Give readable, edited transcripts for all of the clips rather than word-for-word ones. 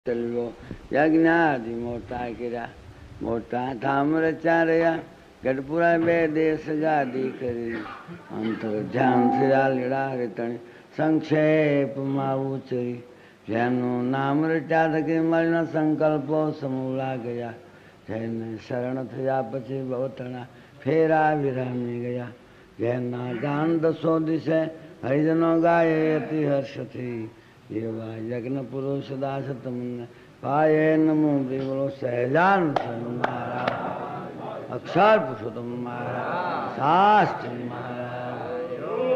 चलो यज्ञादि मोटा गिरा मोटा थाम्र चारया गढ़पुरा बे देश जादी करी अंतर ध्यान सिरा लीड़ा रितणी संक्षेप माऊचरी जैनु नाम रचा थके मरण संकल्पो समूला गया जैन शरण थया पछी बहुतना फेरा विरामी गया जैना गान दसो दिशे हरिजनों गाये अति हर्ष थी ये यज्ञ पुरुष दास तुमने पाए नमो बोलो सहजान महाराज अक्षर पुरुषोत्तम महाराज शास्त्र महाराज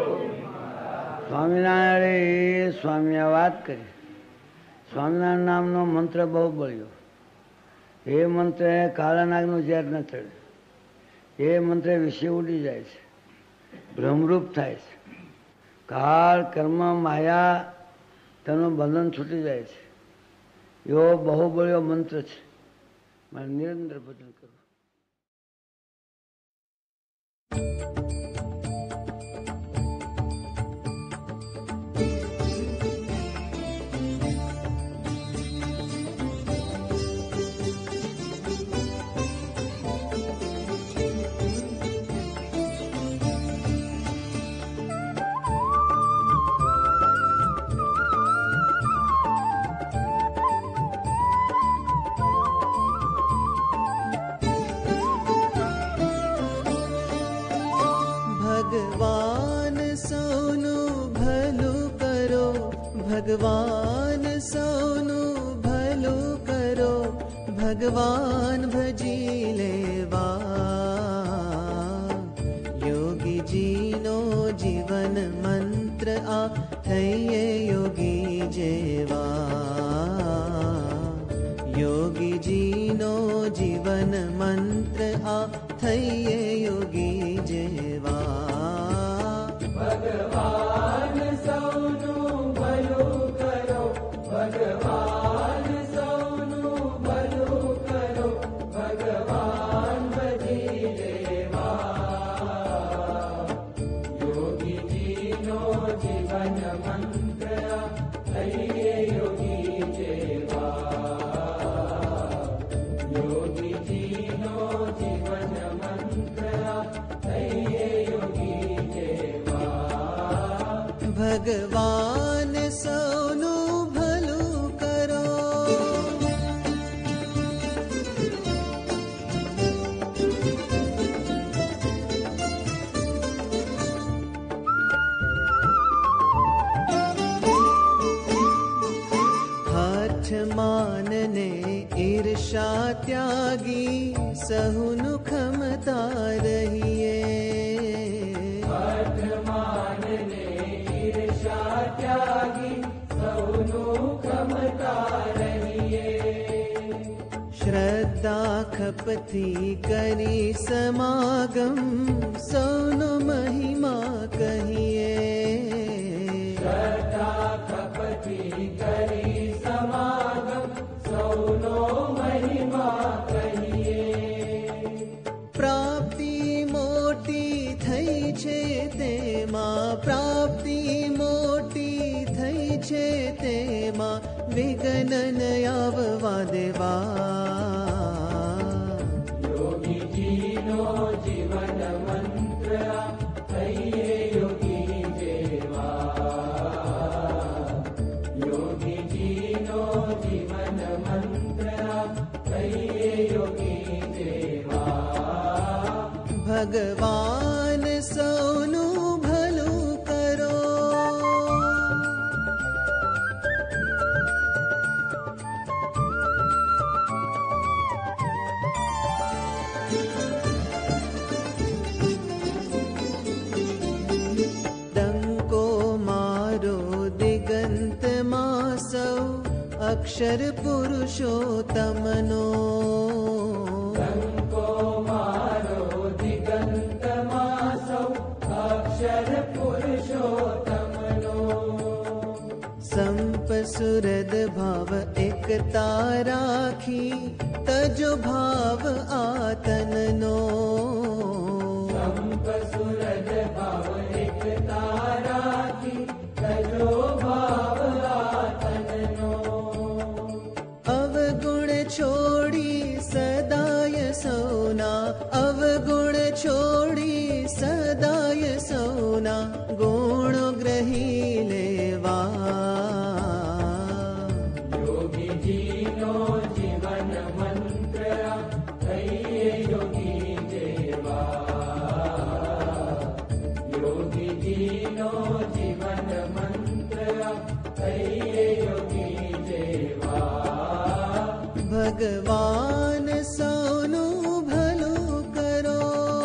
स्वामीनारायण स्वामी વાત કરી સ્વામિનારાયણ નામનો મંત્ર બહુ બળ્યો એ મંત્ર કાળાનાગનું ઝેર ન ચડે એ મંત્ર વિશે ઉડી જાય છે ભ્રમરૂપ થાય છે કાળ કર્મ માયા તેનું બંધન છૂટી જાય છે એવો બહુ બળ્યો મંત્ર છે મારે નિરંતર ભજન કરવું भगवान सोनु भलो करो भगवान भजी लेवा योगी जी नो जीवन मंत्र आ थये योगी जेवा योगी जी नो जीवन मंत्र आ थये योगी जेवा भगवान सोनु भगवान सोनु भलो करो भगवान भजी लेवा योगी जी नो जीवन मंत्र थये योगी जेवा योगी जी नो जीवन मंत्र थये योगी जेवा भगवान सोनु मानने ईर्षा त्यागी सहुनु खमता रहिए मानने ईर्षा त्यागी सहुनु खमता रहिए श्रद्धा खपथी करी समागम सौनु महिमा कहिए श्रद्धा खपथी करी समागम सौनो महिमा कहिए प्राप्ति मोटी थई छे तेमा प्राप्ति मोटी थई छे तेमा विघ्न न आववा देवा योगी जी नो जीवन मंत्र थये योगी जेवा योगी जी नो जीवन मंत्र थये योगी जेवा भगवान सोनु भलो करो डंको मारो दिगंत मासौ अक्षर पुरुषोत्तमनो डंको मारो दिगंत मासौ अक्षर पुरुषोत्तमनो संप सुरद भाव एकता राखी तजो भाव आतननो संप सुरद भाव एकता राखी तजो भाव आतननो छोड़ी सदाय सौना गुण ग्रही लेवा। योगी जीनो जीवन मंत्र कहिए योगी देवा। योगी जीनो जीवन मंत्र कहिए योगी देवा। भगवान सौनु भलो करो।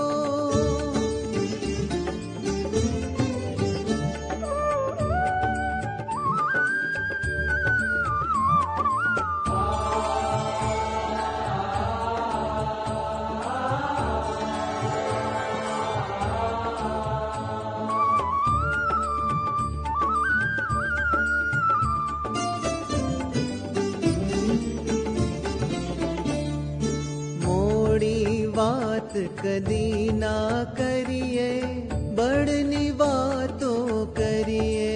बात कदी ना करिए, बड़नी बातों करिए।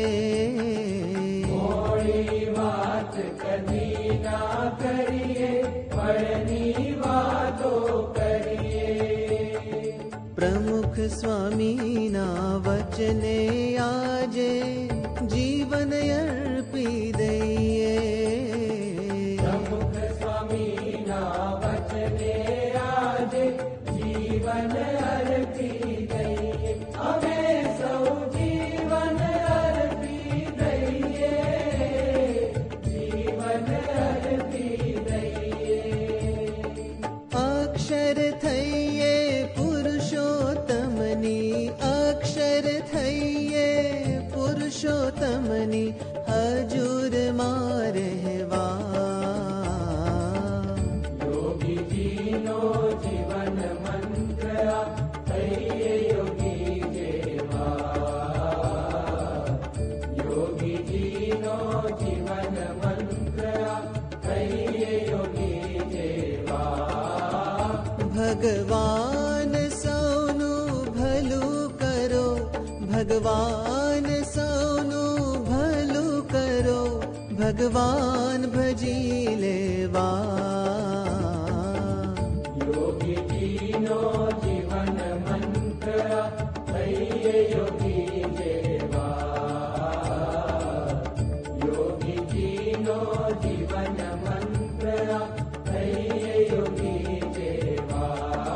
मोड़ी बात कदी ना करिए, बड़नी बातों करिए। प्रमुख स्वामी ना वचने आजे जीवन अर्पी दइए। प्रमुख स्वामी ना वचने जीवन अर्पी दइए। हमें सौ जीवन अर्पी दइए। जीवन अर्पी दइए। अक्षर थइए पुरुषोत्तमनी, अक्षर थइए पुरुषोत्तमनी हजूर मारहवा। योगी जीनो जीवन मंत्र कहिए योगी देवा। योगी जीनो जीवन मंत्र कहिए योगी देवा। भगवान सौनु भलू करो, भगवान सौनु भलू करो, भगवान भजी लेवा। योगी जीनो जीवन मंत्र कहिए योगी देवा। योगी जीनो जीवन मंत्र कहिए योगी देवा।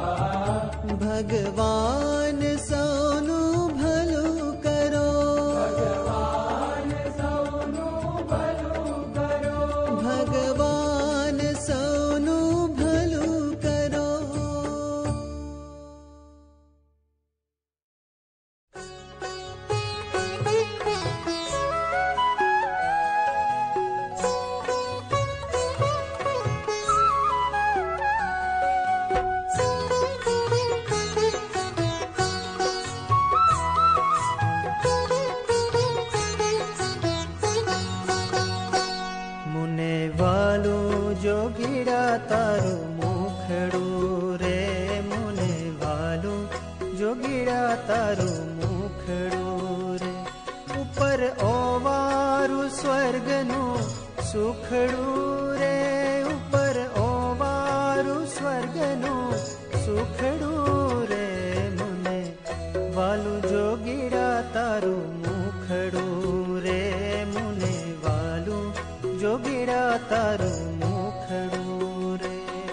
भगवान सौनु भलू करो, भगवान सौनु भलू करो। भगवान सौनु भलू करो। मुने वालू जोगीड़ा तारू मुखड़ू रे, मुने वालू जोगीड़ा तारू मुखड़ू रे। ऊपर ओवारू स्वर्गनु सुखड़ू रे, ऊपर ओवारू स्वर्गनु सुखड़ू रे। मुने वालू जोगीड़ा तारू मुखड़ू रे, मुने वालू जोगीड़ा तारू मुखड़ू रे।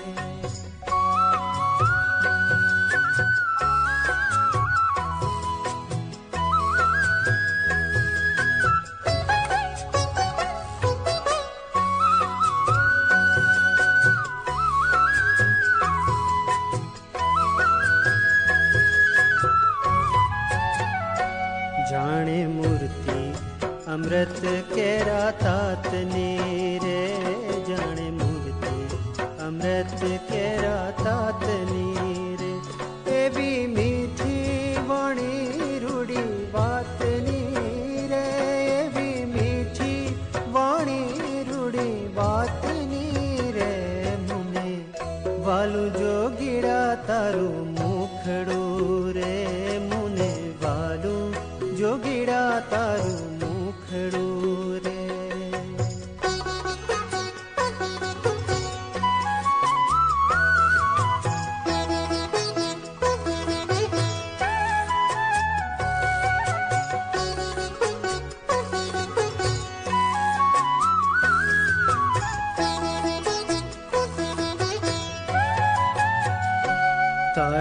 जाने मूर्ति अमृत केरा तातनी रे, जाने मूर्ति अमृत केरा तातनी रे। ए भी मीठी वाणी रूड़ी बातनी रे, ए भी मीठी वाणी रूड़ी बातनी रे। मुने वालू जोगीड़ा तारू मुखड़ू रे, मुने वालू जोगीड़ा तारू मुखड़ू रे।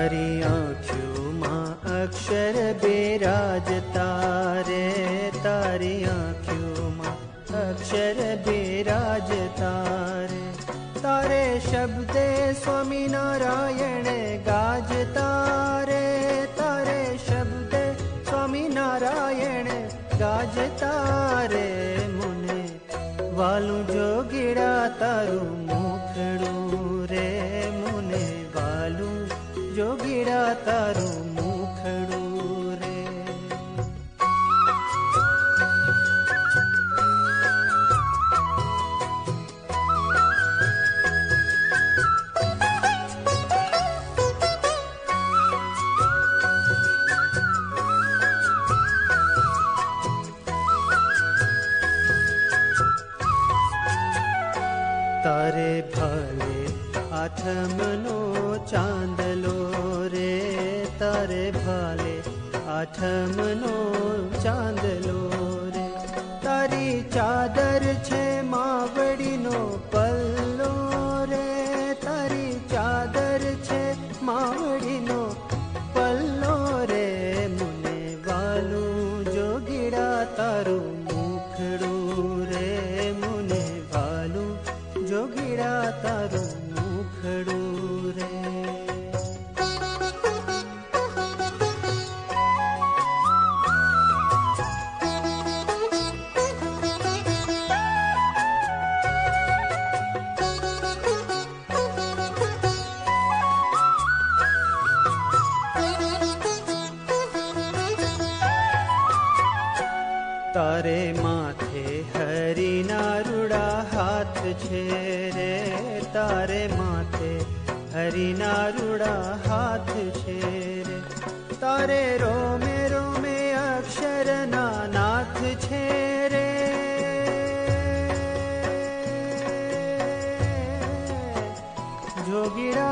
तारी आँखों अक्षर बिराजता रे, तारी आँखों अक्षर बिराजता रे। तारे शब्दे स्वामी नारायण गाजता रे, तारे शब्दे स्वामी नारायण गाजता रे। मुने वालू जोगीड़ा तारू मुखड़ू रे, मुने वालू जोगीड़ा तारू मुखड़ू रे। तारे भाले आठमनो चांदलो रे, तारे भाले आठमनो चांदलो रे। तारी चादर छे मावड़ी नो पल्लो रे, तारी चादर छे मावड़ी नो पल्लो रे। मुने वालू जोगीड़ा तारू मुखड़ू रे, मुने वालू जोगीड़ा तारू मुखड़ू रे। तारे माथे हरी नारुड़ा हाथ छे रे, तारे माथे हरी नारुड़ा हाथ छे रे। तारे रोमे रोमे अक्षर ना नाथ छे रे, जोगीड़ा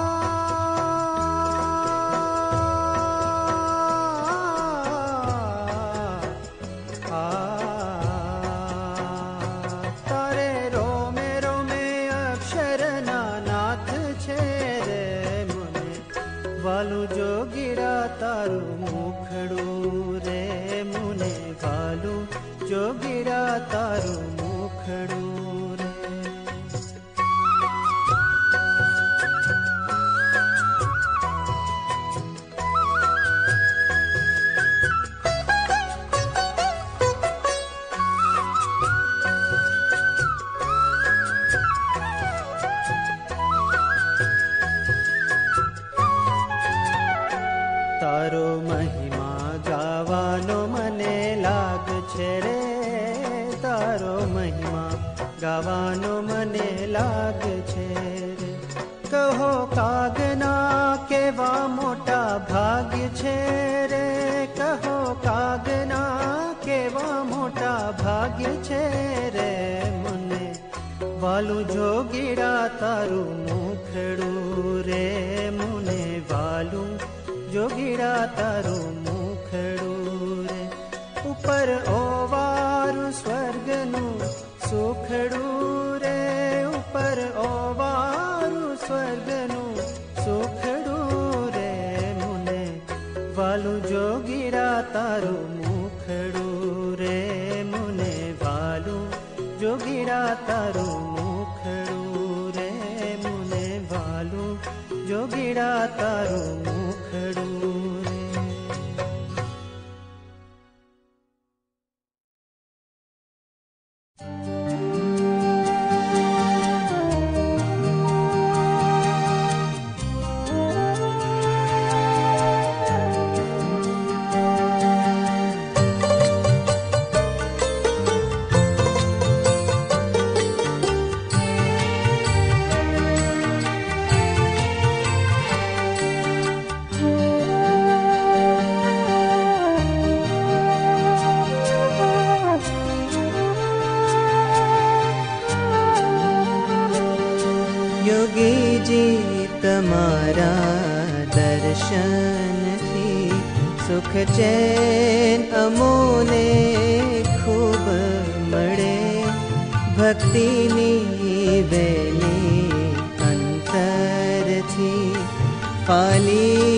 वालू जोगीड़ा तारू मुखड़ू रे, मुने वालू जोगीड़ा तारू मुखड़ू रे। तारो महिमा गावानो मने लाग छे रे, तारो महिमा गावानो मने लाग छे रे। कहो कागना केवा मोटा भाग्य छे रे, कहो कागना केवा मोटा भाग्य छे रे। मुने वालू जोगीड़ा तारू मुखड़ू रे, मुने वालू जोगीड़ा तारू मुखड़ू रे। ऊपर ओवारू स्वर्गनु सुखड़ू रे, ऊपर ओवारू स्वर्गनु सुखड़ू रे। मुने वालू जोगीड़ा तारू मुखड़ू रे, मुने वालू जोगीड़ा तारू मुखड़ू रे, मुने वालू जोगीड़ा तारू मुखड़ू रे। योगी जी तमारा दर्शन थी सुख चैन अमोने खूब मळे भक्ति नी वेली अंतर थी पाली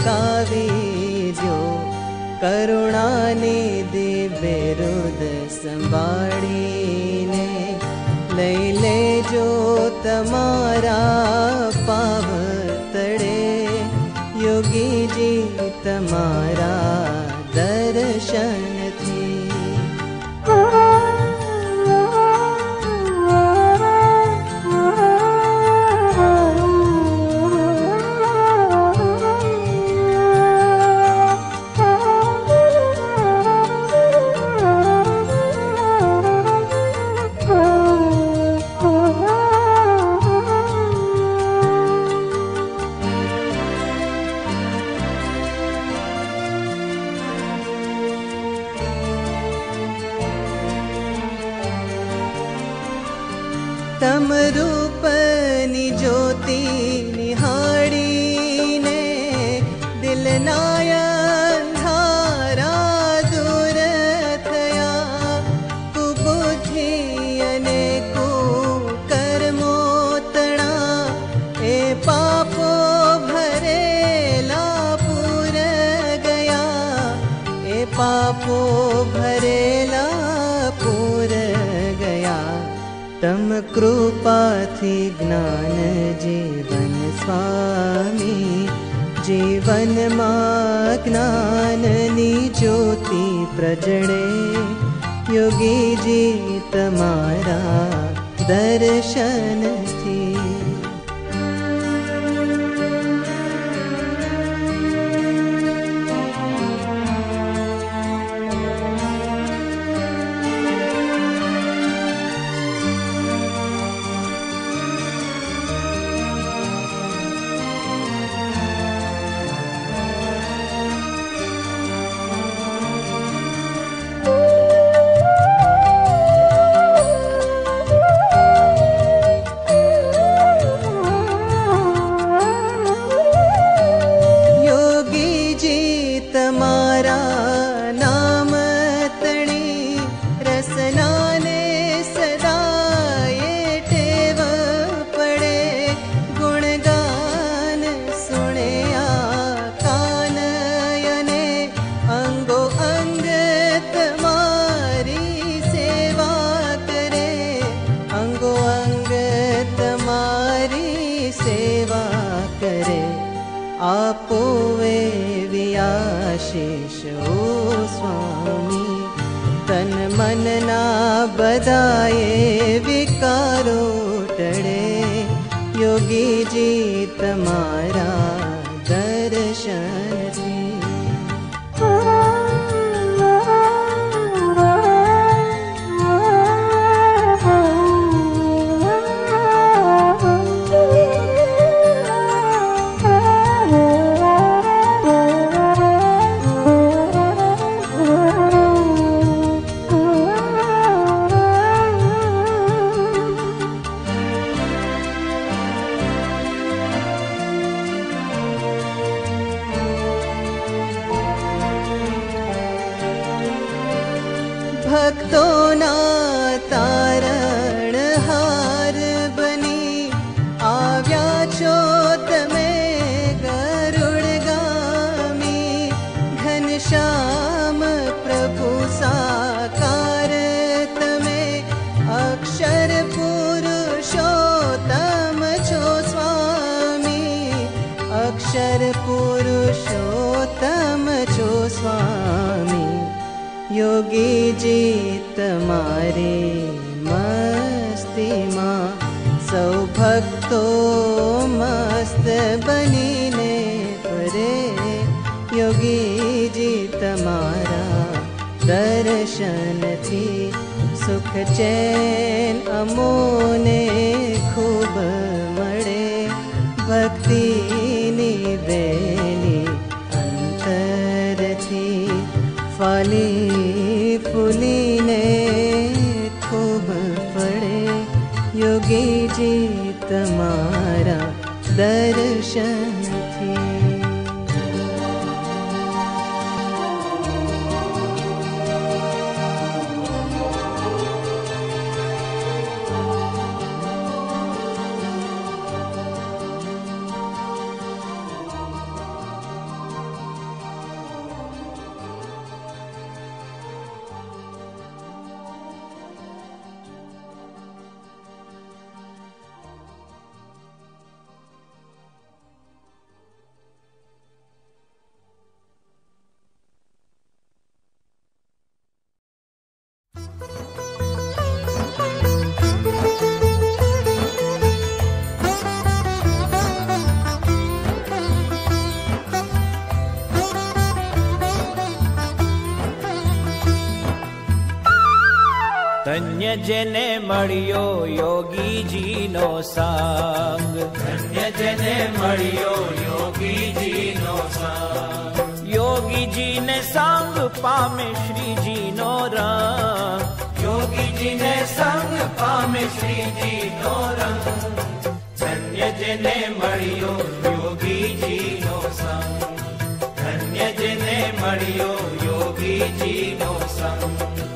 બતાવી દ્યો, કરુણાની દિવ્યરુદ સંભાળીને લઈ લેજો તમારા પાવતળે, યોગીજી તમારા દર્શનથી. તમ રૂપની જ્યોતિ નિહાળીને દિલના અંધારા દૂર થયા, કુબુદ્ધિ અને કુકર્મો તણા એ પાપો ભરેલા પૂર ગયા, એ પાપો ભરેલા પૂર ગયા. તમ કૃપાથી જ્ઞાન જીવન સ્વામી, જીવનમાં જ્ઞાનની જ્યોતિ પ્રજળે, યોગીજી તમારા દર્શનથી. આપોવે વ્યાશીષ ઓ સ્વામી, તન મનના બધાએ વિકારો ટળે, યોગીજી તમારા દર્શનથી. ભક્તોના તારણહાર બની આવ્યા છો તમે ગરુડગામી, ઘનશ્યામ પ્રભુ સાકાર તમે, અક્ષર પુરુષોત્તમ છો સ્વામી, અક્ષર પુરુષોત્તમ છો સ્વામી. યોગીજી તમારી મસ્તીમાં સૌ ભક્તો મસ્ત બનીને ફરે, યોગીજી તમારા દર્શનથી સુખ ચેન અમોને ખૂબ મળે, ભક્તિની વેલી અંતરથી ફલી ફૂલીને ખૂબ ફળે, યોગીજી તમારા દર્શનથી. ધન્ય જેને મળ્યો યોગીજીનો સંગ, ધન્ય જેને મળ્યો યોગીજીનો સંગ, યોગીજીને સંગ પામે શ્રીજીનો રંગ, યોગીજીને સંગ પામે શ્રીજીનો રંગ, ધન્ય જેને મળ્યો યોગીજીનો સંગ, ધન્ય જેને મળ્યો યોગીજીનો સંગ.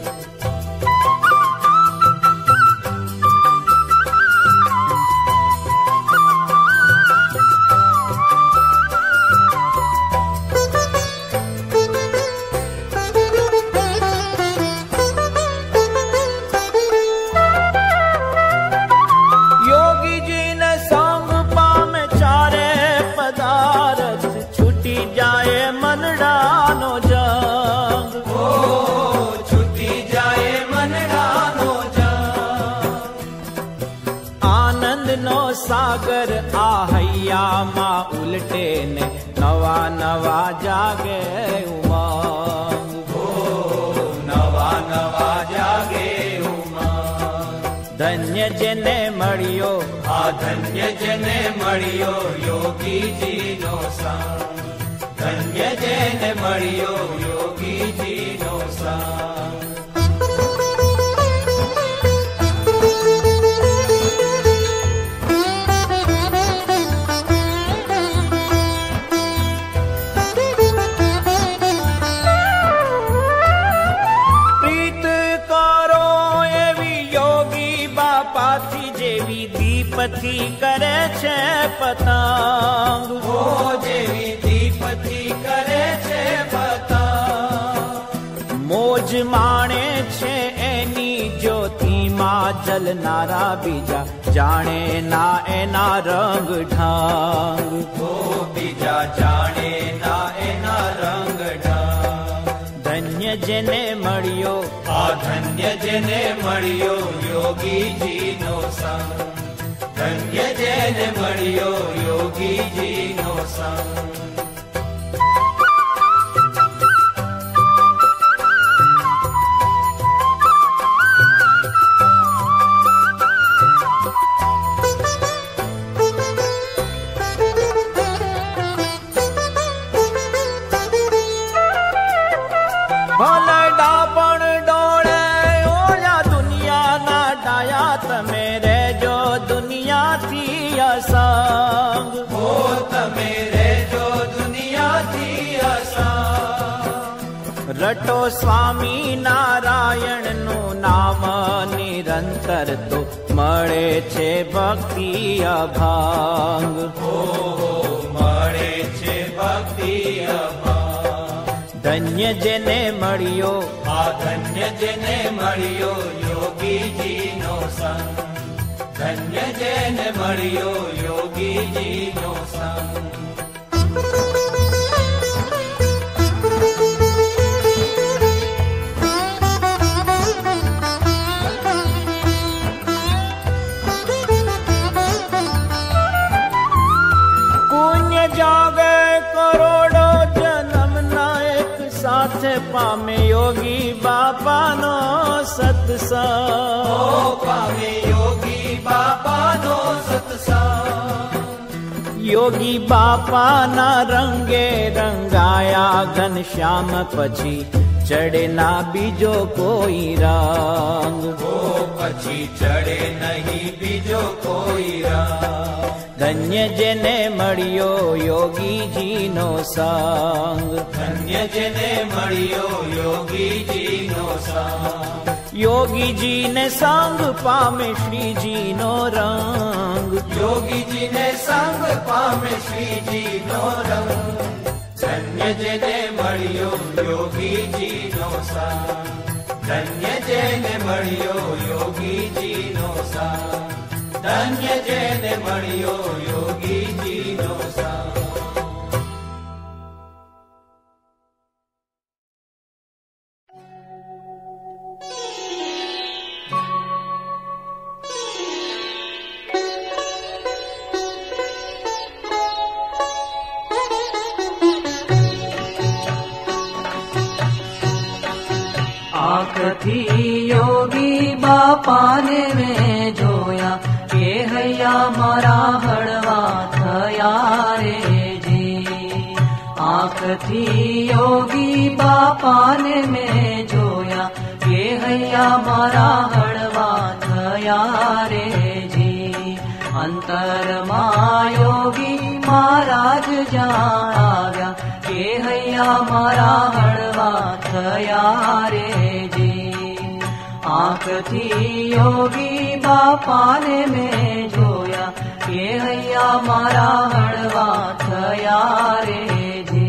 સાગર આ હૈયામાં ઉલટે ને નવા નવા જાગે ઉમંગ, નવા નવા જાગે ઉમંગ. ધન્ય જેને મળ્યો આ ધન્ય જેને મળ્યો યોગીજીનો સંગ, ધન્ય જેને મળ્યો યોગીજીનો સંગ. દીપથી કરે છે પતંગ, ઓ જેવી દીપથી કરે છે પતંગ, મોજ માણે છે એની જ્યોતિમાં જલનારા બીજા જાણે ના એના રંગ ઢંગ, ઓ બીજા જાણે ના એના રંગ ઢંગ. ધન્ય જેને મળ્યો આ ધન્ય જેને મળ્યો યોગીજીનો સંગ, ધન્ય જેને મળ્યો યોગીજીનો સંગ. ભલડા પણ ડોળે ઓલા દુનિયાના ડાયા, તમે રેજો દુનિયાથી અસંગ, ઓ તમે રેજો દુનિયાથી અસંગ. રટો સ્વામી નારાયણનું નામ નિરંતર તો મળે છે ભક્તિ અભાંગ, મળે છે ભક્તિ અભાંગ. ધન્ય જેને મળ્યો આ ધન્ય જેને મળ્યો યોગીજીનો સંગ, ધન્ય જેને મળ્યો યોગીજીનો સંગ. પુણ્ય જાગે કરોડો જન્મના એક સાથે પામે યોગી બાપાનો સત્સંગ, પામે યોગી બાપાનો સત્સંગ. યોગી બાપાના રંગે રંગાયા ઘનશ્યામ, પછી ચડે ના બીજો કોઈ રંગ, પછી ચડે નહીં બીજો કોઈ રંગ. ધન્ય જેને મળ્યો યોગીજીનો સંગ, ધન્ય જેને મળ્યો યોગીજીનો સંગ, યોગીજીને સંગ પામે શ્રીજીનો રંગ, યોગીજીને સંગ પામે શ્રીજીનો રંગ. ધન્ય જેને મળ્યો યોગીજીનો સંગ, ધન્ય જેને મળ્યો યોગીજીનો સંગ, ધન્ય જેને મળ્યો યોગીજીનો સંગ. આંખથી યોગી बापा ने में जोया के हैया मारा हड़वा थया रे जी। आँख थी योगी बापा ने में जोया के हैया मारा हड़वा थया रे जी। अंतर योगी महाराज जान आव्या के हैया मारा हड़वा थया रे जी। आँख थी योगी बापा ने में जोया के हैया मारा हड़वा थया रे जी।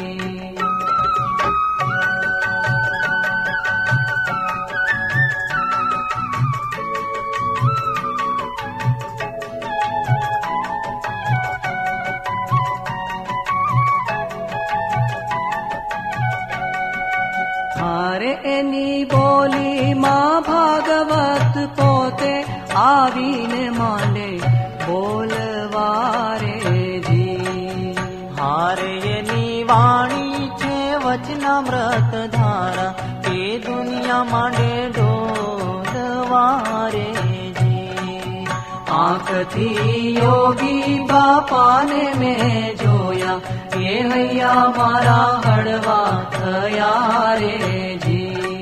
हारे एनी बोली माँ भागवत पोते आवीने मांडे बोलवारे जी। हारे एनी वाणी छे वचनामृत धारा के दुनिया मांडे डोलवारे जी। आँख थी योगी बापा ने में जोया के हैया मारा हड़वा थया रे जी।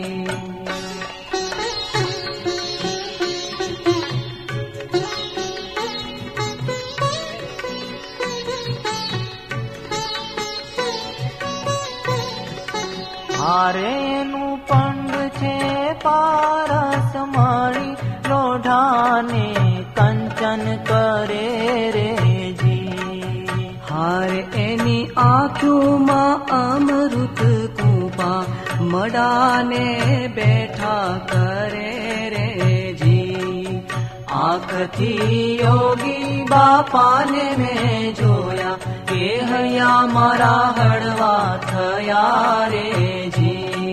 हारे नु पंड छे पारस मणि लोढ़ाने कंचन करे रे जी। हारे एनी आँखों माँ अमृत कुपा मडाने बैठा करे रे जी। आँख थी योगी बापा ने में जोया के हैया मारा हड़वा थया रे जी।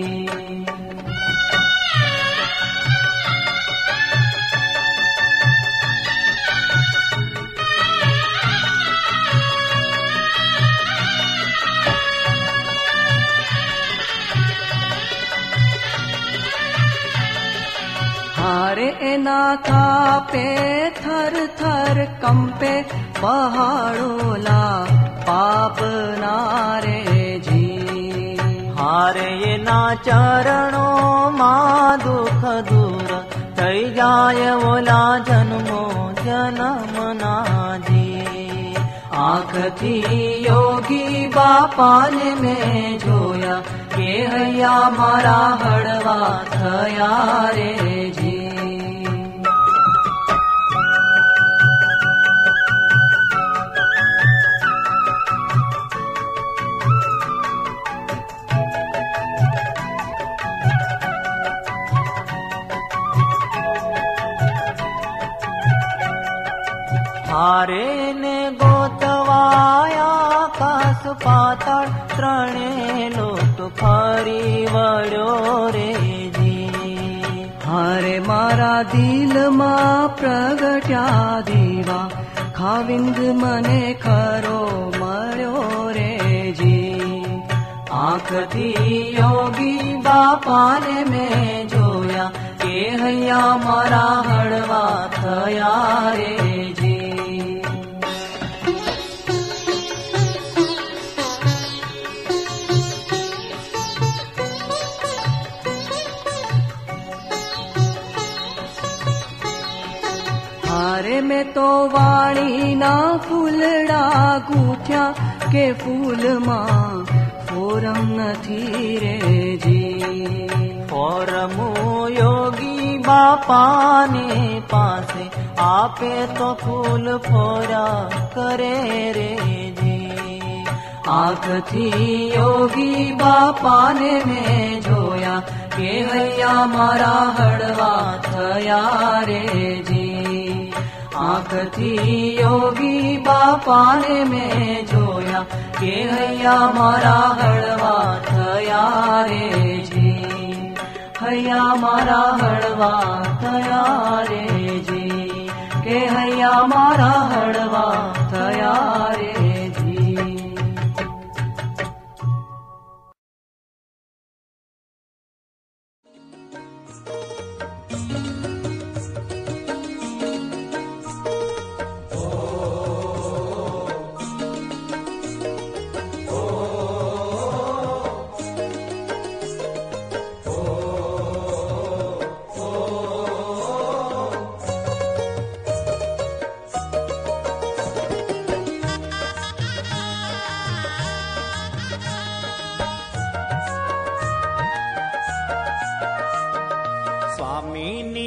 हारे एना कापे थर थर कंपे पहाड़ोला पाप नारे जी। हारे एना चरणों मां दुख दूर थई जाय ओला जन्मो जन्म ना जी। आँख थी योगी बापा ने में जोया के हैया मारा हड़वा थया रे जी। हारे ने गोतवाया कास पाताळ त्रणे लोक फरी वळ्यो रे जी। हारे मारा दिल मां प्रगट्या दीवा खाविंद मने खरो मर्यो रे जी। आँख थी योगी बापा ने में जोया के हैया मारा हड़वा थया रे जी। हारे में तो वाणी ना फूलड़ा गूठ्या के फूल मां फोरम नथी रे जी। फोरमु योगी बापा ने पासे आपे तो फूल फोरा करे रे जी। आँख थी योगी बापा ने में जोया के हैया मारा हड़वा थया रे जी। आँख थी योगी बापा ने में जोया के हैया मारा हड़वा थया रे जी। हैया मारा हड़वा थया रे जी। के हैया मारा हड़वा थया रे जी।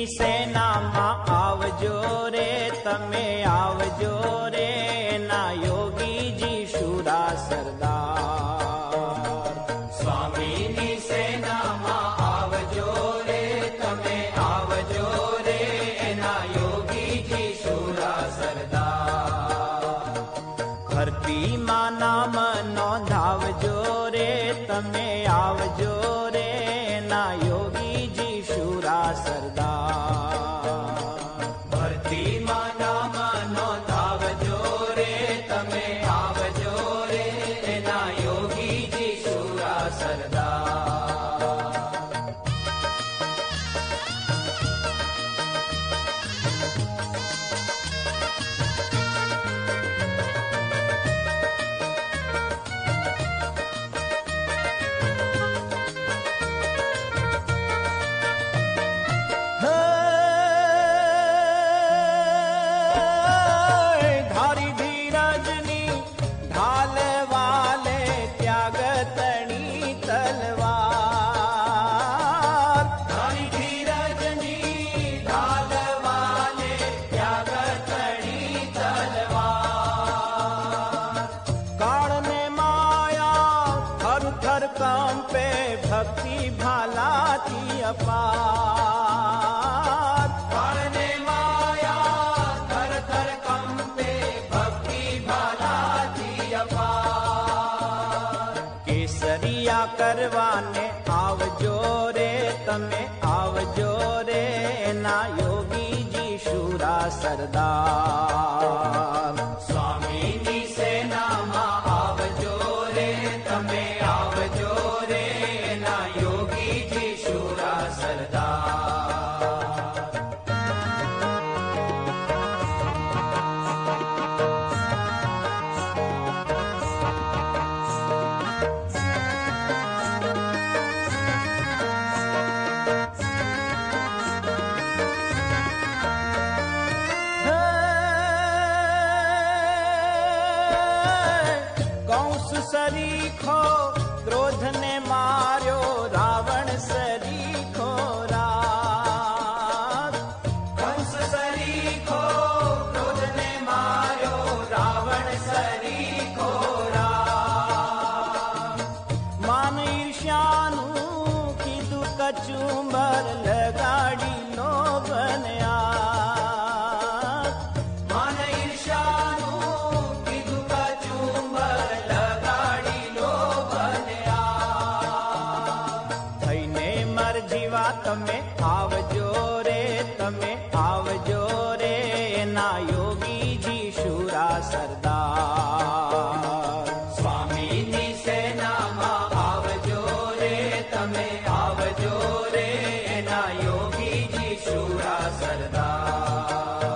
સેનામાં આવજો રે તમે આવજો રે ના યોગીજી શુરા સરદાર. સ્વામીની સેનામાં આવજો રે તમે આવજો રે એના યોગીજી શુરા સરદાર. ભરતીમાં નામ નોંધાવજો રે તમે આવજો રે ના યોગીજી શુરા સરદાર. ભરતીમાં નામ નોંધાવજો રે તમે આવજો રે એના યોગીજી શુરા સરદાર. ધારી ધીરજની ઢાલ વાલે ત્યાગ તણી તલવાર. ધણી ધીરજની ઢાલ વાલે ત્યાગ તણી તલવાર. કાળને માયા થર થર કંપે ભક્તિ ભાલાથી અપાર. કાળને માયા થર થર કંપે ભક્તિ ભાલાથી અપાર. કેસરિયા કરવાને આવજો રે તમે આવજો રે ના યોગીજી શુરા સરદાર. સ્વામીની સેનામાં આવજો રે તમે આવજો રે એના યોગીજી શુરા સરદાર. કંસ સરીખો ક્રોધને માર્યો રાવણ સરીખો રાત. કંસ સરીખો ક્રોધને માર્યો રાવણ સરીખો રાત. માન ઈર્ષ્યાનું કીધું કચુંબર લગાડી લો બન્યા. મન ઈર્ષાનું કીધું કચુંબર લગાડી લો બન્યા. થઈને મરજીવા તમે આવજો રે તમે આવજો રે ના યોગીજી શુરા સરદાર. સ્વામીની સેનામાં આવજો રે તમે આવજો રે એના યોગીજી શુરા સરદાર.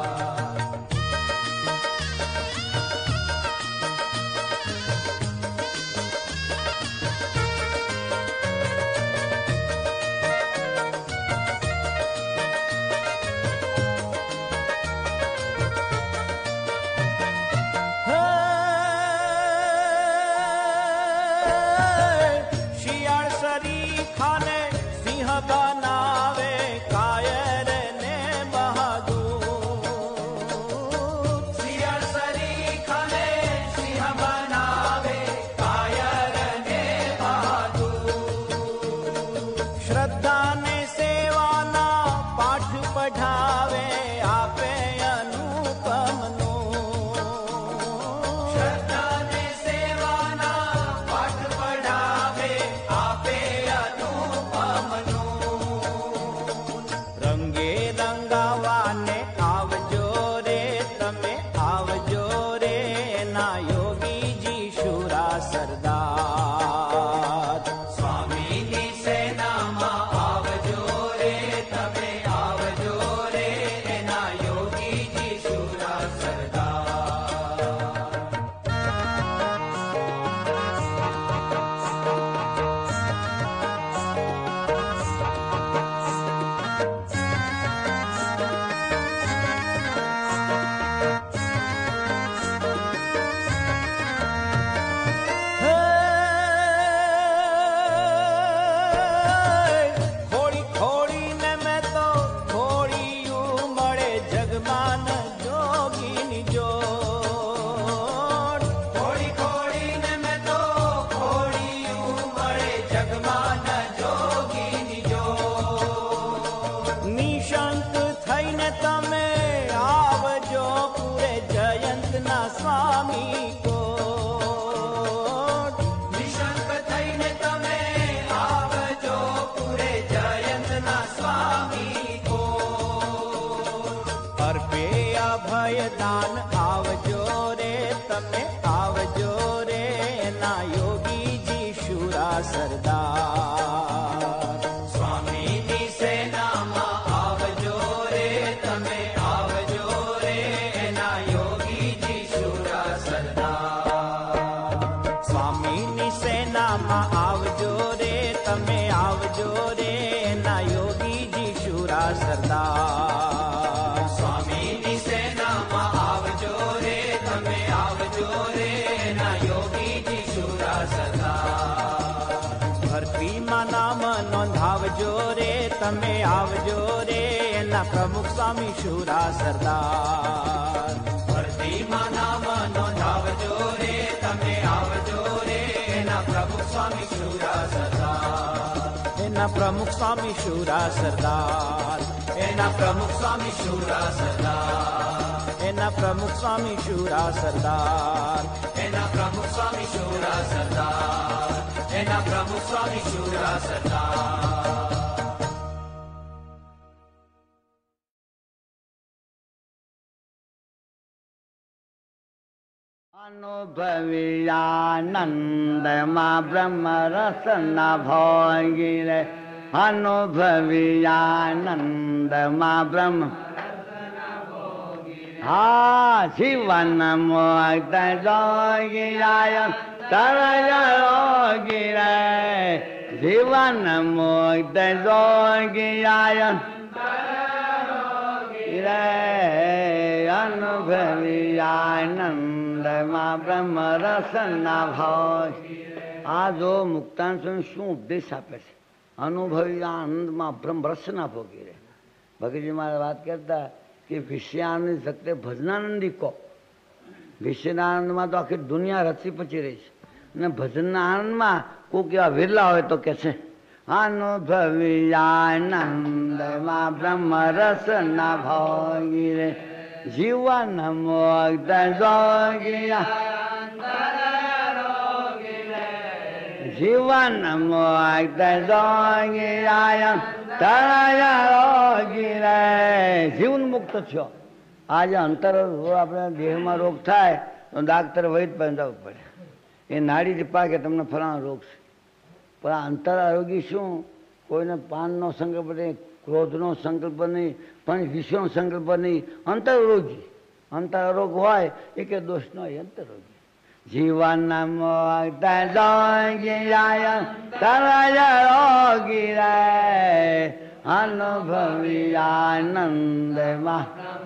શિયાળ સરીખાને સિંહ બનાવે કાયર ને બહાદુર. શિયાળ સરીખાને સિંહ બનાવે કાયર ને બહાદુર. શ્રદ્ધા ને સેવાના પાઠ પઢાવે આપે અનુપમનું. શ્રદ્ધાને સેવાના પાઠ પઢાવે આપે અનુપમનું. યોગી જી શુરા સરદાર. સ્વામીની સેનામાં આવજો રે તમે આવજો રે એના યોગીજી શુરા સરદાર. સ્વામીની સેનામાં આવજો રે તમે આવજો રે એના યોગીજી શુરા સરદાર. સ્વામીની સેનામાં આવજો રે તમે આવજો રે એના યોગીજી શુરા સરદાર. ભરતીમાં નામ નોંધાવજો રે તમે આવજો રે એના પ્રમુખ સ્વામી શુરા સરદાર. ભરતીમાં નામ નોંધાવજો રે તમે આવજો રે એના પ્રભુ સ્વામી શુરા સરદાર. એના પ્રમુખ સ્વામી શુરા સરદાર. એના પ્રમુખ સ્વામી શુરા સરદાર. એના પ્રમુખ સ્વામી શુરા સરદાર. એના પ્રમુખ સ્વામી શુરા સરદાર. એના પ્રમુખ સ્વામી શુરા સરદાર. અનુભવી આનંદમાં બ્રહ્મ રસના ભોગી રે. અનુભવી આનંદમાં બ્રહ્મ હા શિવન મોક્ત જોગી આય તરય રોગી રે. જીવન મોક્ત જોગી આય રે. અનુભવી આનંદમાં બ્રહ્મ રસના ભાવ. આ જો મુક્તાન સ્વામી શું ઉપદેશ આપે છે. અનુભવી આનંદમાં બ્રહ્મ રસના ભોગી રહે. ભગતજી મારે વાત કરતા કે વિષયાનંદ સત્ય ભજનાનંદી કો. વિષયાનંદમાં તો આખી દુનિયા રચી પચી રહી છે અને ભજનના આનંદમાં કોઈક એવા વિરલા હોય તો કે છે અનુભવી આનંદમાં બ્રહ્મ રસના ભોગી રે. જીવન મુક્ત જોગી જીવન મુક્ત જોગી આય તરય રોગી રે. જીવન મુક્ત થયો. આજે અંતર આપણે દેહમાં રોગ થાય તો ડાક્ટર વૈદ પાસે જવું પડે. એ નાડીથી પાકે તમને ફલાણો રોગ છે. પણ આ અંતર આરોગી શું? કોઈને પાનનો સંકલ્પ નહીં, ક્રોધનો સંકલ્પ નહીં, પણ વિષયનો સંકલ્પ નહીં. અંતરરોગી. અંતરરોગ હોય એ કે દોષ ન હોય. અંતરરોગી. જીવન મુક્ત જોગી આય તરય રોગી રે. અનુભવી આનંદમાં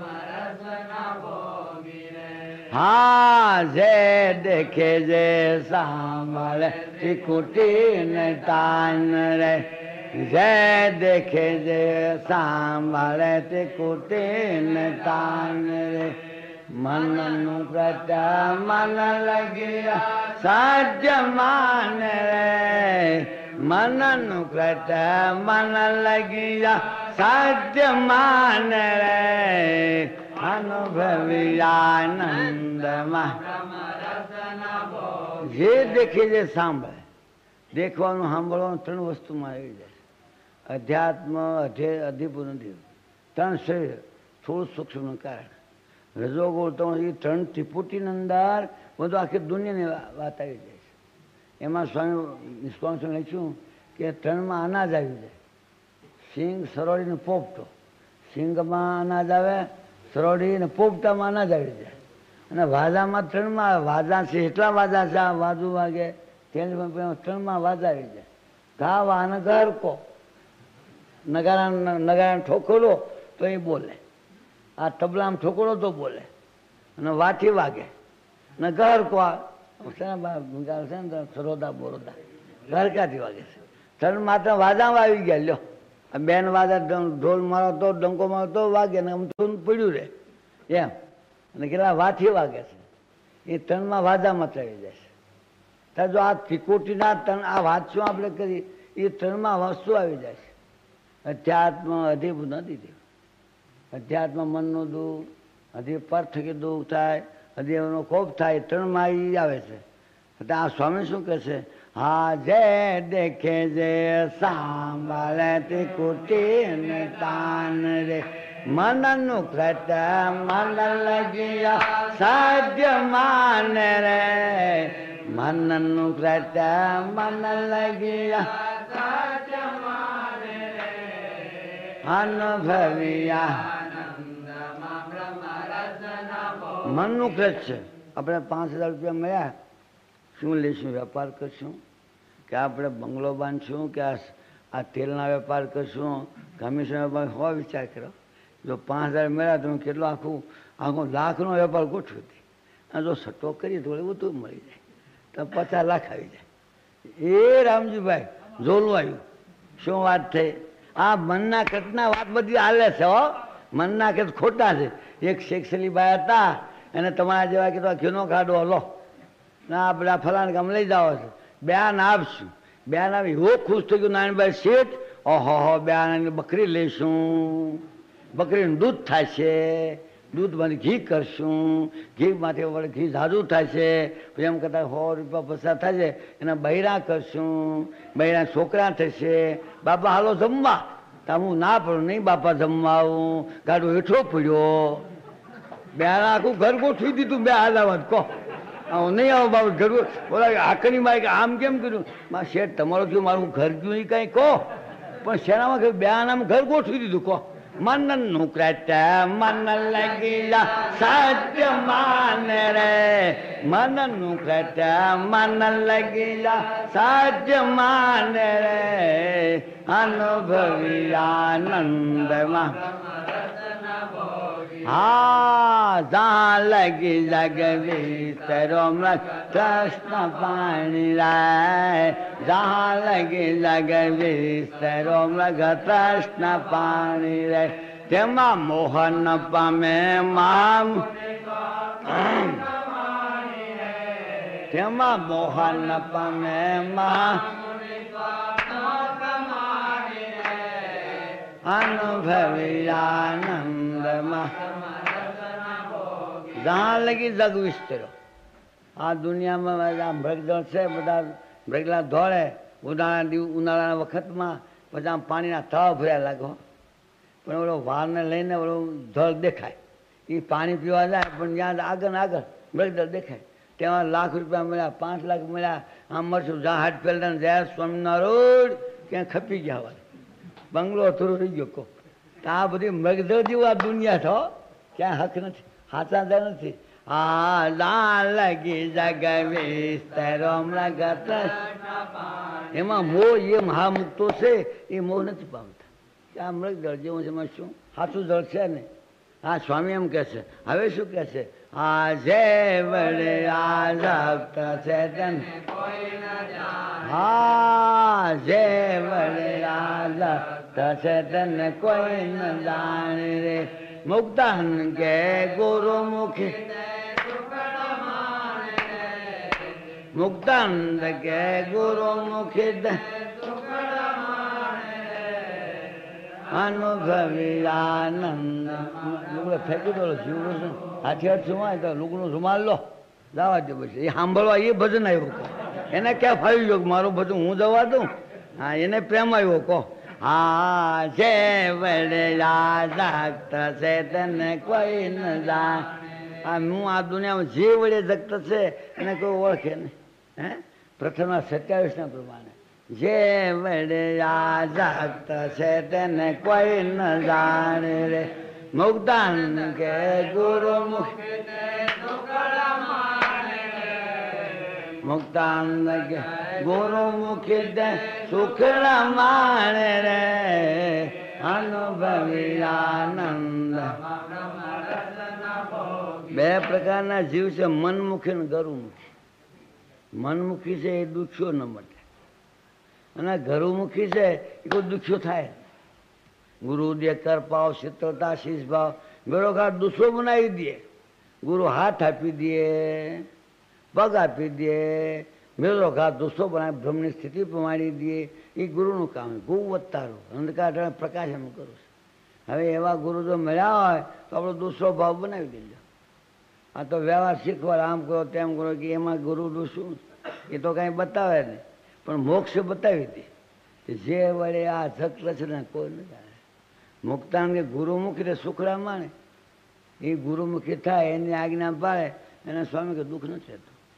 હા જે દેખે જે સાંભળે ત્રિકુટીને તાન રે. જે દેખે જે સાંભળે ત્રિકુટીને તાન રે. મનનું પ્રત્ય મન લગિયા સાધ્ય માન રે. મનનું પ્રત્ય મન લગિયા સાધ્ય માન રે. અનુભવી આનંદમાં જે દેખે જે સાંભળે. દેખવાનું સાંભળવાનું ત્રણ વસ્તુમાં આવી જાય. અધ્યાત્મ અધિપુનધિ ત્રણ શરીર થોડું સૂક્ષ્મનું કારણ. રજોગુણ તો એ ત્રણ ત્રિપુટીની અંદર બધું આખી દુનિયાની વાત આવી જાય છે. એમાં સ્વામી નિષ્કામ લખ્યું કે ત્રણમાં અનાજ આવી જાય. સિંગ સરોડી ને પોપટો. સિંગમાં અનાજ આવે, સરોડી ને પોપટામાં અનાજ આવી જાય. અને વાજામાં ત્રણમાં વાજા છે. એટલા વાજા છે. આ વાજુ વાગે ત્રણમાં વાજા આવી જાય. ઘા વાને ગરકો. નગારા ઠોકરો તો એ બોલે. આ તબલામાં ઠોકરો તો બોલે. અને વાથી વાગે ને ગરકો છે ને સરોદા બોરોદા ગરકાથી વાગે છે. ત્રણ માત્ર વાજામાં આવી ગયા. લ્યો બેન વાજા ઢોલ મારો તો ડંકો મારો તો વાગે ને આમ પડ્યું રહે એમ. અને કેટલા વાથી વાગે છે. એ ત્રણમાં વાજામાં આવી જાય છે. ત્યારે જો આ ત્રિકોટીના ત્રણ આ વાત શું આપણે કરી એ ત્રણમાં વસ્તુ આવી જાય છે. અધ્યાત્મ અધિભૂત નથી. અધ્યાત્મ મનનું દુઃખ, હજી પર થકી દુઃખ થાય, હજી એનો કોપ થાય, ત્રણમાં એ આવે છે. આ સ્વામી શું કહે છે? હા જે દેખે જે સાંભળે ત્રિકુટી તાન રે. મનનું કૃત્ય મન લગિયા સાધ્ય માન રે. મનનું કૃત્ય મન લગિયા અનુભવ્યા મનનું કૃત્ય. આપણે 5,000 રૂપિયા મળ્યા, શું લઈશું? વેપાર કરશું કે આપણે બંગલો બાંધશું કે આ તેલના વેપાર કરશું, કમિશન વેપાર? હો વિચાર કરો. જો 5,000 મળ્યા તો કેટલો આખો લાખનો વેપાર ગોઠવી હતી. અને જો સટ્ટો કરીએ તો બધું મળી જાય, તો 50 લાખ આવી જાય. એ રામજીભાઈ જોલું આવ્યું. શું વાત થઈ? આ મનના કટના વાત બધી હાલે છે હો. મનના કટ ખોટા છે. એક શેખસલી બાઈ હતા, એને તમારા જેવા કીધું ઘીનો કાઢો લો ના બધા ફલાણ ગામ લઈ જાઓ છો, બેન આપશું. બેન આવી એવો ખુશ થઈ ગયું નાનભાઈ શેઠ, ઓહો બેન બકરી લઈશું, બકરીનું દૂધ થશે, દૂધમાંથી ઘી કરશું, ઘીમાંથી વળે ઘી ઝાઝું થશે, પછી એમ કરતા 100 રૂપિયા પસાર થશે, એના બૈરા કરશું, બૈરા છોકરા થશે. બાપા હાલો જમવા. તો હું ના પડું, નહીં બાપા જમવા આવું, ગાડો હેઠો પડ્યો. બેન આખું ઘર ગોઠવી દીધું. બે હાલાવત કહો હું નહીં આવું બાબુ ઘર. બોલા આખરી માં આમ કેમ કર્યું? માં શેઠ તમારું થયું, મારું ઘર ગયું એ કાંઈ કહો. પણ શેનામાં કહ્યું? બે આનામ ઘર ગોઠવી દીધું. કહો મનનું કૃત્ય મન લગિયા સત્ય માન રે, મનનું કૃત્ય મન લગિયા સત્ય માન રે, અનુભવી આનંદમાં. હા જા લગી જગવી તરોમ કૃષ્ણ પાણી રાય, જા લગી જગવી તરોમ કૃષ્ણ પાણી રે, તેમાં મોહન પામે મામ, તેમાં મોહન પામે મા અનુભવી આનંદમાં. જहाँ લગી જગ વિસ્તરો. આ દુનિયામાં મૃગજળ છે, બધા મૃગલા દોડે ઉનાળાના વખતમાં, પછી આમ પાણીના તળાવ ભર્યા લાગો, પણ ઓલો વારને લઈને ઓલો જળ દેખાય. એ પાણી પીવા જાય, પણ જ્યાં આગળ ને આગળ મૃગજળ દેખાય. તેમાં લાખ રૂપિયા મળ્યા, 5 લાખ મળ્યા. આમ મળશું જા હાટ પેલા જય સ્વામિનારાયણ ક્યાં ખપી ગયા હોય, બંગલો થોડો રહી ગયો. કહો તો આ બધી મગજળ જેવું આ દુનિયા છો, ક્યાં હક નથી, સાચા જ નથી. હા લા લગી જગવી તરોમ લગત. એમાં મોહ એ મહામુક્તો છે, એ મોહ નથી પામતા. આ મૃગજળ જેવું છે, એમાં શું સાચું જળ છે ને. હા સ્વામી એમ કહે છે. હવે શું કહે છે? આ જે વડે આઝાદ છે તન, હા જે વડે આઝાદ છે તને કોઈ ન જાણે રે, મુક્તાન કે ગુરુમુખી, મુક્તાનંદ કે ગુરુમુખી અનુભવી આનંદ. લુગડે ફેંકી દો જીવડું છું, હાથી હાથ સુમાય તો લુગડું રૂમાલ લો, જવા દે. પછી એ સાંભળવા એ ભજન આવ્યો. કહો એને ક્યાં ફાવી ગયો મારું ભજન હું જવા દઉં? હા એને પ્રેમ આવ્યો. કહો હા જે વડે જાગત છે તને કોઈ ન જાણ. આ હું આ દુનિયામાં જે વડે જગત છે એને કોઈ ઓળખે નહીં. હે પ્રથમના 27 પ્રમાણે જે વડે જાગત છે તેને કોઈ ન જાણે રે, મુક્તાન કે ગુરુમુખ, મુક્તાનંદ કે ગુરુમુખી દે સુખડા માણે રે, અનુભવી આનંદ. 2 પ્રકારના જીવ છે, મનમુખી અને ગરુમુખી. મનમુખી છે એ દુખ્યો ન મટે, અને ગરુમુખી છે એ કોઈ દુખ્યો થાય. ગુરુ દે કરપાવ શીતળતા શીશ ભાવ, મેળો ઘાટ દુસરો બનાવી દે. ગુરુ હાથ આપી દે, પગ આપી દે, મેળો ઘાટ દુસરો બનાવી બ્રહ્મની સ્થિતિ પ્રમાણી દે. એ ગુરુનું કામ. ગુરુ વત્તારો અંધકાર પ્રકાશ એમ કરું છે. હવે એવા ગુરુ જો મળ્યા હોય તો આપણો દુસરો ભાવ બનાવી દેજો. આ તો વ્યવહાર શીખવા, આમ કરો તેમ કરો, કે એમાં ગુરુનું શું એ તો કાંઈ બતાવે નહીં, પણ મોક્ષ બતાવી દે. જે વડે આ જગત છે ને કોઈ ન જાણે. મુક્તાન કે ગુરુમુખી સુખડા માણે, એ ગુરુમુખી થાય, એની આજ્ઞા પાડે એને સ્વામી કે દુઃખ નથી રહેતું.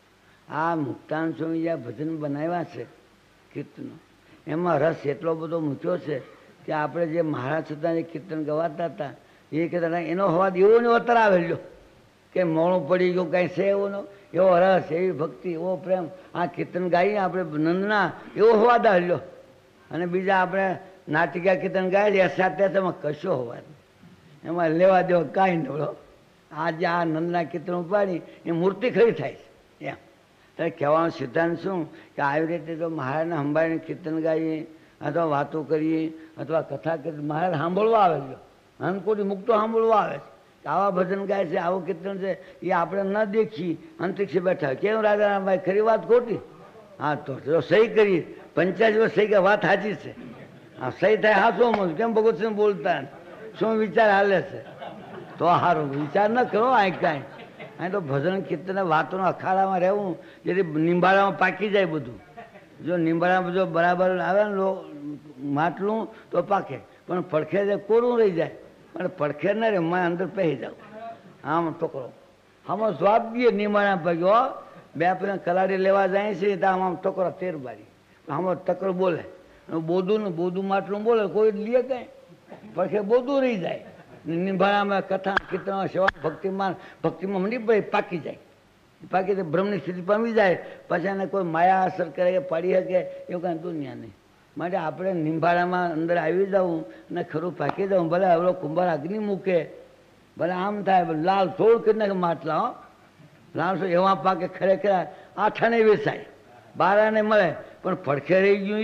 આ મુક્તાન સ્વામી જે ભજન બનાવ્યા છે કીર્તનો, એમાં રસ એટલો બધો મૂક્યો છે કે આપણે જે મહારાજ હતા જે કીર્તન ગવાતા હતા એ કહેતા હતા એનો અવાજ એવો ને એવો આવેલો કે મોડું પડી ગયું કાંઈ છે એવો રસ, એવી ભક્તિ, એવો પ્રેમ. આ કીર્તન ગાઈએ આપણે નંદના એવો અવાજ આવેલો. અને બીજા આપણે નાટિકા કીર્તન ગાય સાથે એમાં કશો અવાજ, એમાં લેવા દેવો કાંઈ નવડો. આજે આ નંદના કીર્તન ઉપાડી એ મૂર્તિ ખરી થાય છે એમ. ત્યારે કહેવાનો સિદ્ધાંત શું કે આવી રીતે જો મહારાજને સંભાળીને કીર્તન ગાઈએ અથવા વાતો કરીએ અથવા કથા કરીએ, મહારાજ સાંભળવા આવે છે, અન્નકોટી મુક્તો સાંભળવા આવે છે. આવા ભજન ગાય છે, આવું કીર્તન છે, એ આપણે ન દેખી અંતરિક્ષે બેઠા કેમ રાજારામભાઈ ખરી વાત ખોટી? હા તો જો સહી કરીએ 85 વર્ષ સહી કે વાત સાચી છે. હા સહી થાય હાસો મત કેમ ભગવતસિંહ બોલતા શું વિચાર હાલે છે? તો સારું વિચાર ન કરો. આ કાંઈ અહીં તો ભજન કીર્તન વાતોનો અખાડામાં રહેવું જેથી નિંબાળામાં પાકી જાય બધું. જો નિંબાળામાં જો બરાબર આવે ને માટલું તો પાકે, પણ પડખે જાય કોરું રહી જાય. પણ પડખે ન રહે મેં અંદર પહેરી જાઉં આમ ટોકરો આમાં સ્વાદ દઈએ નિંબાળા પાક્યો. બે આપણે કલાડી લેવા જાય છે તો આમ ટોકરો 13 બારી આમાં ટકરો બોલે, બોધું ને બોધું માટલું બોલે કોઈ લે કાંઈ, પડખે બોધું રહી જાય. નિંબાળામાં કથા કીર્તન સેવા ભક્તિમાં મંડી પડે પાકી જાય. પાકી તો બ્રહ્મની સ્થિતિ પામી જાય. પછી એને કોઈ માયા અસર કરે કે પાડી શકે એવું કાંઈ દુનિયા નહીં. માટે આપણે નિંબાળામાં અંદર આવી જવું ને ખરું પાકી જવું. ભલે હવે કુંભાર અગ્નિ મૂકે, ભલે આમ થાય, લાલ થોડું કરી નાખે માટલા. લાલ એવા પાકે ખરેખર આઠાને વેચાય, બારાને મળે, પણ પડખે રહી ગયું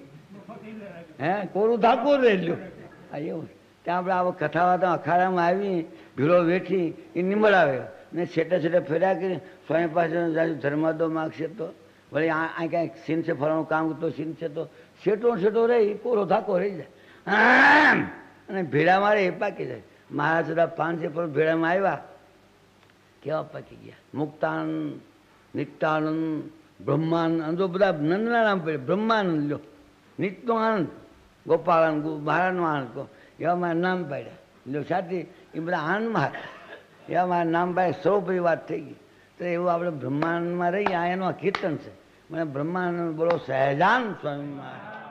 હે કોરું ધાકું રહી ગયું. આ એવું ત્યાં આપણે આવો કથા વાતા અખાડામાં આવી ભીડો વેઠી એ નિમળાવે ને છેટે છેટે ફેર્યા કરી સ્વામી પાસે ધર્માદો માગશે તો વળી આ કાંઈક સીન છે ફરવાનું કામ તો સીન છે તો છેટો રહી કોરો ધાકો રહી જાય અને ભેડા મારે એ પાકી જાય. મહારાજ બધા 500 પર ભેડામાં આવ્યા કેવા પાકી ગયા. મુક્તાનંદ, નિત્યાનંદ, બ્રહ્માનંદ, બધા નંદના નામ પડે. બ્રહ્માનંદ લો, નિત્યનો આનંદ, ગોપાળાનંદ, મહારાજનો આનંદ કહો, એવા મારા નામ પાડ્યા. લો સાથી એ બધા આનંદમાં હતા, એવા મારા નામ પાડ્યા. સર્વોપરી વાત થઈ ગઈ. તો એવું આપણે બ્રહ્માંડમાં રહીએ. આ એનું કીર્તન છે. મને બ્રહ્માંડ બોલો સહેજાન સ્વામી મહારાજ.